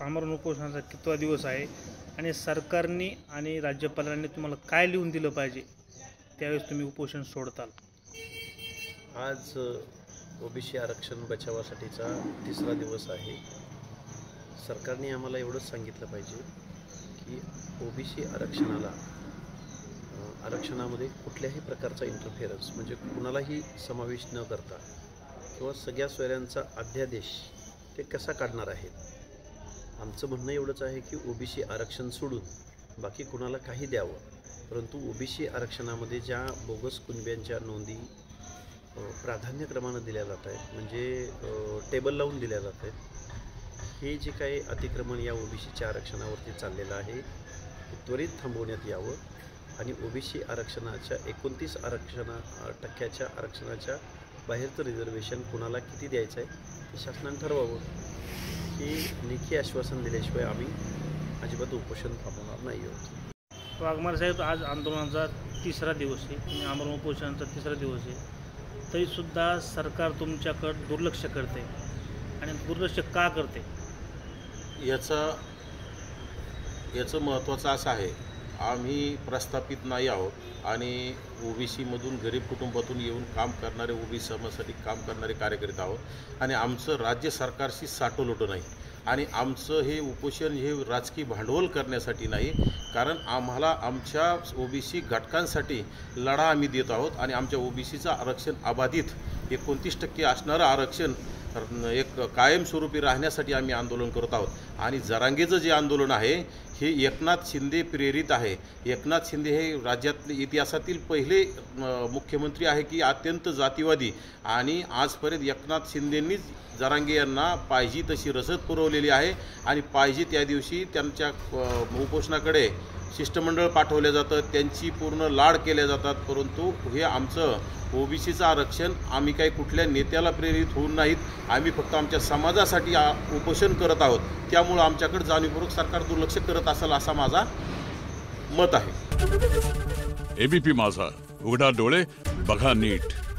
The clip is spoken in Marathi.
आमरण उपोषणाचा कितवा दिवस आहे आणि सरकारने आणि राज्यपालांनी तुम्हाला काय लिहून दिलं पाहिजे त्यावेळेस तुम्ही उपोषण सोडताल? आज ओबीसी आरक्षण बचावासाठीचा तिसरा दिवस आहे. सरकारने आम्हाला एवढंच सांगितलं पाहिजे की ओबीसी आरक्षणामध्ये कुठल्याही प्रकारचा इंटरफेरन्स म्हणजे कुणालाही समावेश न करता किंवा सगळ्या सोयऱ्यांचा अध्यादेश ते कसा काढणार आहेत. आमचं म्हणणं एवढंच आहे की ओबीसी आरक्षण सोडून बाकी कुणाला काही द्यावं, परंतु ओबीसी आरक्षणामध्ये ज्या बोगस कुणब्यांच्या नोंदी प्राधान्यक्रमानं दिल्या जात आहेत, म्हणजे टेबल लावून दिल्या जात आहेत, हे जे काही अतिक्रमण या ओबीसीच्या आरक्षणावरती चाललेलं आहे ते त्वरित थांबवण्यात यावं आणि ओबीसी आरक्षणाच्या 29 टक्क्याच्या आरक्षणाच्या बाहेरचं रिझर्वेशन कुणाला किती द्यायचं आहे ते शासनाने ठरवावं. ही लेखी आश्वासन दिल्याशिवाय आम्ही अजिबात उपोषण थांबवणार नाही आहोत. वाघमारे साहेब, आज आंदोलनाचा तिसरा दिवस आहे, तुम्ही आमरण उपोषणाचा तिसरा दिवस आहे, तरीसुद्धा सरकार तुमच्याकडं दुर्लक्ष करते आणि दुर्लक्ष का करते? याचं महत्त्वाचं असं आहे, आम्ही प्रस्थापित नाही आहोत आणि ओबीसीमधून गरीब कुटुंबातून येऊन काम करणारे, ओबीसी समाजासाठी काम करणारे कार्यकर्ते आहोत आणि आमचं राज्य सरकारशी साटोलोटं नाही आणि आमचं हे उपोषण हे राजकीय भांडवल करण्यासाठी नाही, कारण आम्हाला आमच्या ओबीसी घटकांसाठी लढा आम्ही देत आहोत आणि आमच्या ओबीसीचं आरक्षण अबाधित 29% असणारं आरक्षण एक कायमस्वरूपी राहण्यासाठी आम्ही आंदोलन करत आहोत. आणि जरांगेचं जे आंदोलन आहे हे एकनाथ शिंदे प्रेरित आहे. एकनाथ शिंदे हे राज्यातले इतिहासातील पहिले मुख्यमंत्री आहे की अत्यंत जातीवादी, आणि आजपर्यंत एकनाथ शिंदेंनीच जरांगे यांना पाहिजे तशी रसद पुरवलेली आहे आणि पाहिजे त्या दिवशी त्यांच्या उपोषणाकडे शिष्टमंडळ पाठवलं जातं, त्यांची पूर्ण लाड केल्या जातात. परंतु हे आमचं ओबीसीचं आरक्षण आम्ही काही कुठल्या नेत्याला प्रेरित होऊन नाहीत, आम्ही फक्त आमच्या समाजासाठी उपोषण करत आहोत. त्यामुळं आमच्याकडे जाणीवपूर्वक सरकार दुर्लक्ष करत असेल असा माझा मत आहे. एबीपी माझा, उघडा डोळे बघा नीट.